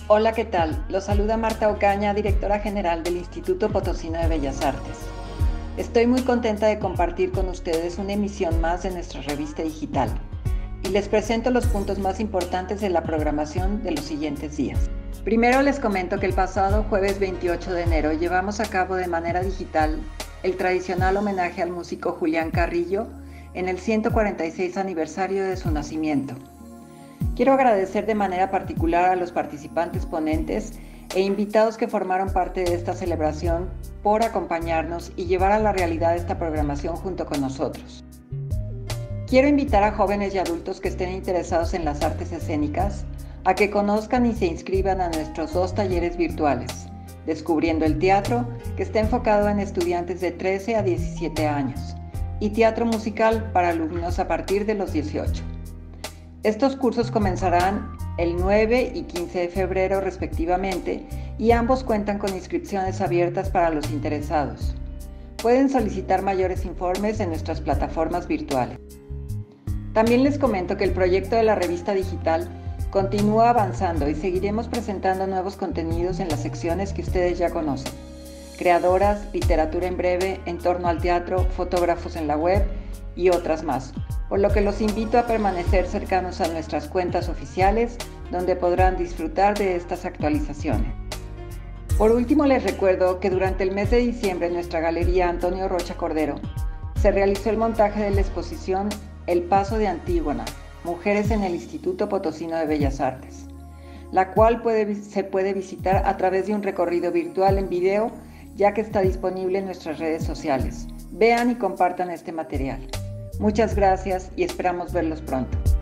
Hola, ¿qué tal? Los saluda Marta Ocaña, directora general del Instituto Potosino de Bellas Artes. Estoy muy contenta de compartir con ustedes una emisión más de nuestra revista digital y les presento los puntos más importantes de la programación de los siguientes días. Primero les comento que el pasado jueves 28 de enero llevamos a cabo de manera digital el tradicional homenaje al músico Julián Carrillo en el 146 aniversario de su nacimiento. Quiero agradecer de manera particular a los participantes ponentes e invitados que formaron parte de esta celebración por acompañarnos y llevar a la realidad esta programación junto con nosotros. Quiero invitar a jóvenes y adultos que estén interesados en las artes escénicas a que conozcan y se inscriban a nuestros 2 talleres virtuales, Descubriendo el Teatro, que está enfocado en estudiantes de 13 a 17 años, y Teatro Musical para alumnos a partir de los 18. Estos cursos comenzarán el 9 y 15 de febrero respectivamente y ambos cuentan con inscripciones abiertas para los interesados. Pueden solicitar mayores informes en nuestras plataformas virtuales. También les comento que el proyecto de la revista digital continúa avanzando y seguiremos presentando nuevos contenidos en las secciones que ustedes ya conocen: creadoras, literatura en breve, en torno al teatro, fotógrafos en la web y otras más, por lo que los invito a permanecer cercanos a nuestras cuentas oficiales, donde podrán disfrutar de estas actualizaciones. Por último, les recuerdo que durante el mes de diciembre en nuestra galería Antonio Rocha Cordero se realizó el montaje de la exposición El Paso de Antígona, Mujeres en el Instituto Potosino de Bellas Artes, la cual se puede visitar a través de un recorrido virtual en video, ya que está disponible en nuestras redes sociales. Vean y compartan este material. Muchas gracias y esperamos verlos pronto.